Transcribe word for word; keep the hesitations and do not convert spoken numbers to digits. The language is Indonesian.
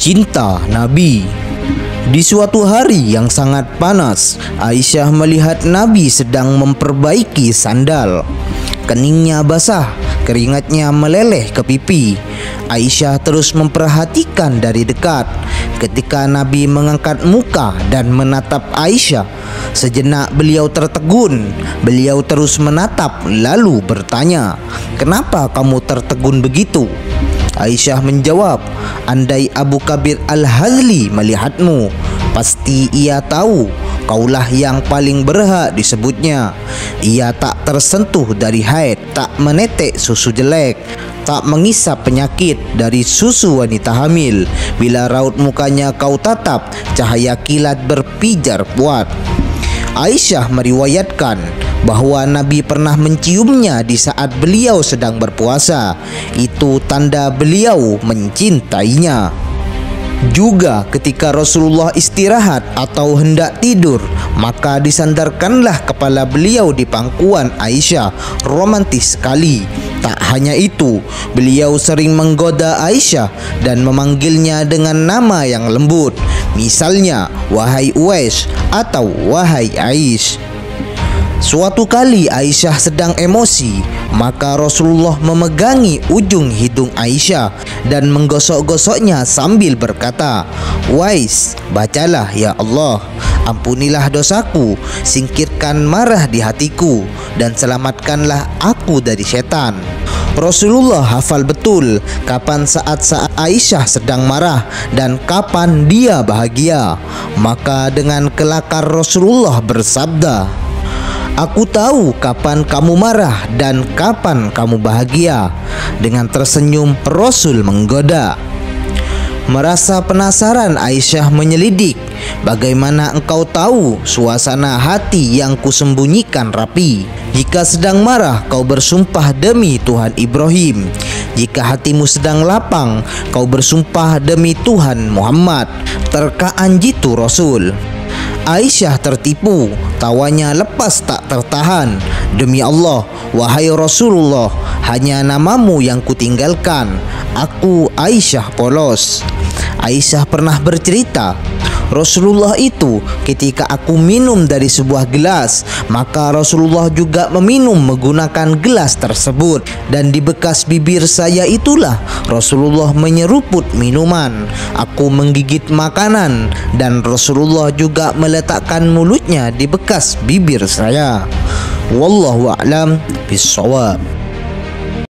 cinta Nabi. Di suatu hari yang sangat panas, Aisyah melihat Nabi sedang memperbaiki sandal. Keningnya basah, keringatnya meleleh ke pipi. Aisyah terus memperhatikan dari dekat. Ketika Nabi mengangkat muka dan menatap Aisyah, sejenak beliau tertegun. Beliau terus menatap lalu bertanya, "Kenapa kamu tertegun begitu?" Aisyah menjawab, "Andai Abu Kabir Al-Hazli melihatmu, pasti ia tahu kaulah yang paling berhak disebutnya. Ia tak tersentuh dari haid, tak menetek susu jelek, tak mengisap penyakit dari susu wanita hamil. Bila raut mukanya kau tatap, cahaya kilat berpijar kuat." Aisyah meriwayatkan bahwa Nabi pernah menciumnya di saat beliau sedang berpuasa. Itu tanda beliau mencintainya. Juga ketika Rasulullah istirahat atau hendak tidur, maka disandarkanlah kepala beliau di pangkuan Aisyah. Romantis sekali. Tak hanya itu, beliau sering menggoda Aisyah dan memanggilnya dengan nama yang lembut. Misalnya, "Wahai Uwais" atau "Wahai Aish". Suatu kali Aisyah sedang emosi, maka Rasulullah memegangi ujung hidung Aisyah dan menggosok-gosoknya sambil berkata, "Wais, bacalah ya Allah, ampunilah dosaku, singkirkan marah di hatiku, dan selamatkanlah aku dari setan." Rasulullah hafal betul kapan saat-saat Aisyah sedang marah dan kapan dia bahagia. Maka dengan kelakar Rasulullah bersabda, "Aku tahu kapan kamu marah dan kapan kamu bahagia." Dengan tersenyum Rasul menggoda. Merasa penasaran, Aisyah menyelidik, "Bagaimana engkau tahu suasana hati yang kusembunyikan rapi? Jika sedang marah, kau bersumpah demi Tuhan Ibrahim. Jika hatimu sedang lapang, kau bersumpah demi Tuhan Muhammad." Terkaan jitu Rasul. Aisyah tertipu, tawanya lepas tak tertahan. "Demi Allah, wahai Rasulullah, hanya namamu yang kutinggalkan. Aku Aisyah polos." Aisyah pernah bercerita, "Rasulullah itu ketika aku minum dari sebuah gelas, maka Rasulullah juga meminum menggunakan gelas tersebut, dan di bekas bibir saya itulah Rasulullah menyeruput minuman. Aku menggigit makanan dan Rasulullah juga meletakkan mulutnya di bekas bibir saya. Wallahu a'lam bishawab."